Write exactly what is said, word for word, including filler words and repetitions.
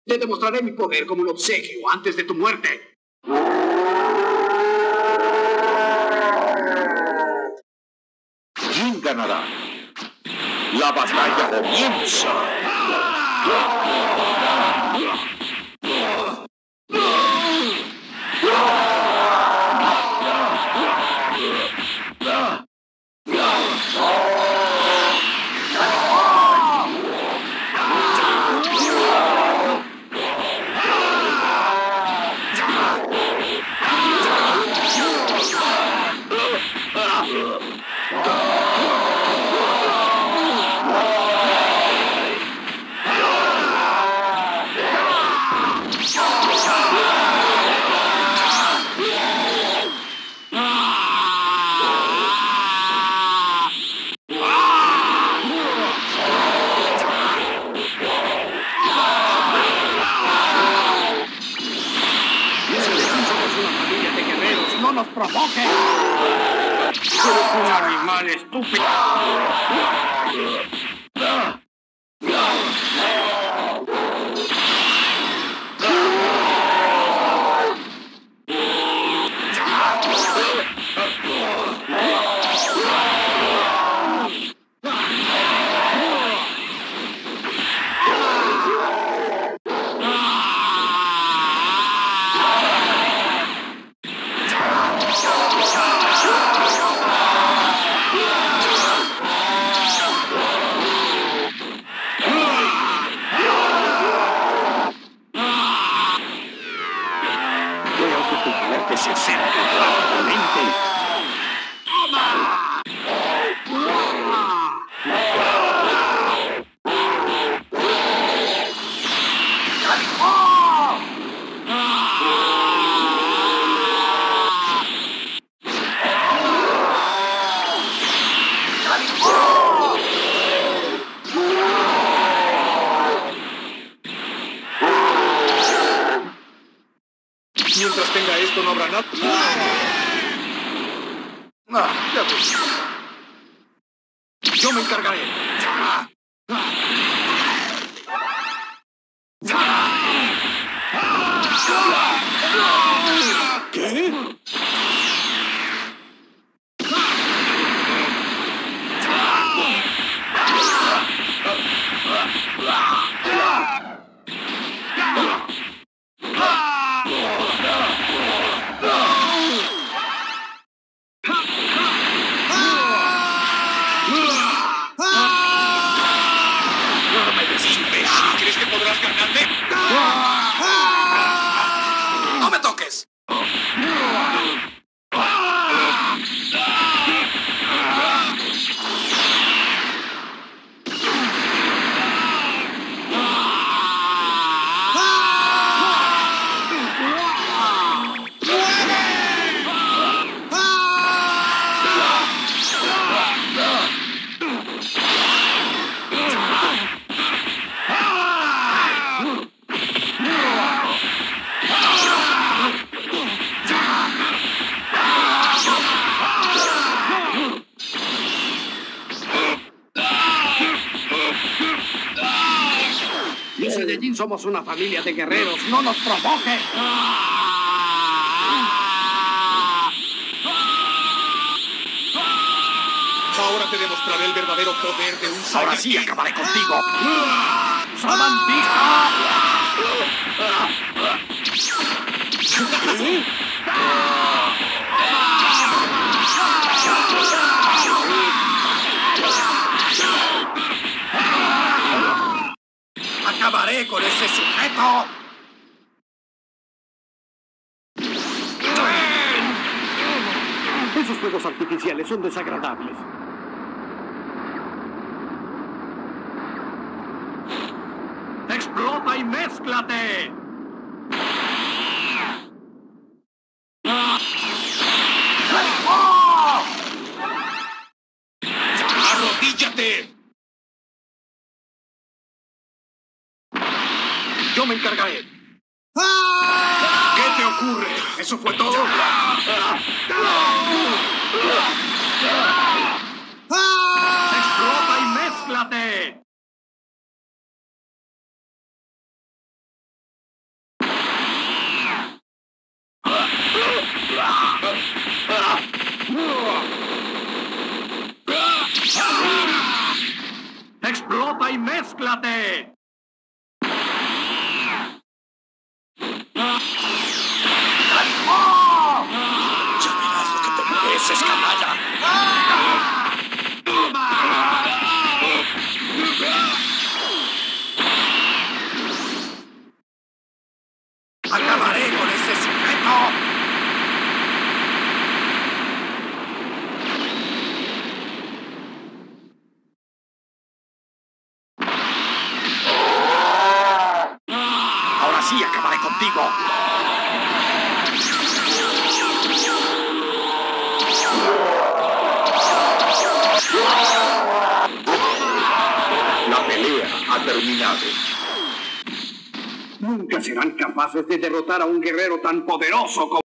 Le demostraré mi poder como un obsequio antes de tu muerte. ¿Quién ganará? La batalla comienza. ¡No nos provoques! ¡Eres un animal estúpido! Que se acerca rápidamente. ¡Toma! Mientras tenga esto, no habrá nada. Ah, ya ves. Yo me encargaré. ¿Qué? ¿Crees que podrás ganarme? ¡No me toques! Los Saiyajin somos una familia de guerreros. ¡No nos provoques! Ahora te demostraré el verdadero poder de un Saiyajin. Ahora sí acabaré contigo. ¡Samantija! ¿Qué? ¡Acabaré con ese sujeto! Esos fuegos artificiales son desagradables. ¡Explota y mézclate! ¡Arrodíllate! Yo me encargaré. ¿Qué te ocurre? ¿Eso fue todo? ¡Explota y mézclate! ¡Explota y mézclate! ¡Ya verás lo que te mereces, canalla! ¡Acabaré con ese sujeto! Ahora sí acabaré contigo. La pelea ha terminado. Nunca serán capaces de derrotar a un guerrero tan poderoso como...